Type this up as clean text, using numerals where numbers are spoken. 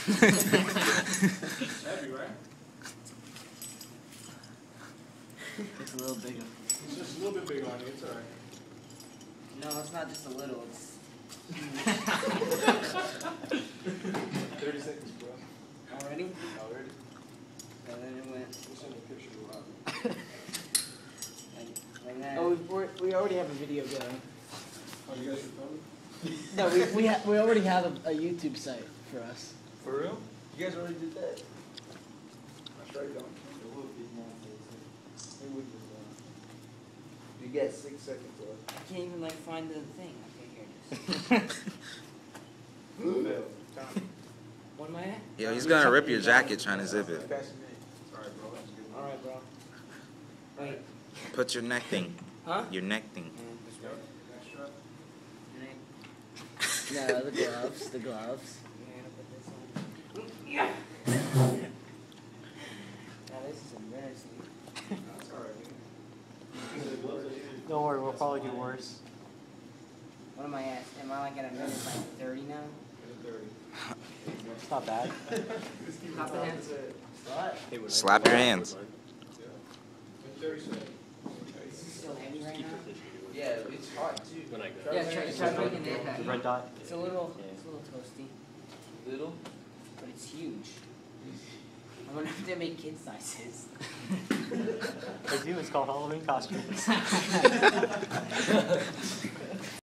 Heavy, right? It's a little bigger. It's just a little bit big on you. It's alright. No, it's not just a little. It's 30 seconds, bro. already. Already? And then it went We'll send a picture of like that. Oh, we already have a video going. Oh, you guys are filming? No, we already have a YouTube site for us. For real? You guys already did that? That's right, don't You got 6 seconds left. I can't even like find the thing. Okay, here it is. What am I at? Yo, he's gonna rip your jacket trying to zip it. Sorry, bro. That's good. All right, bro. Wait. Put your neck thing. Huh? Your neck thing. No, the gloves, the gloves. Yeah. Now this is embarrassing. That's alright. Don't worry, we'll probably do worse. What am I at? Am I like at a minute like 30 now? It's not bad. Clap the hands. Slap your hands. 30 seconds. Is this still heavy right now? Yeah, it's hot too. Yeah, try breaking that. The red dot. It's a little toasty, Little? but it's huge. I wonder if they make kid sizes. They do, it's called Halloween costumes.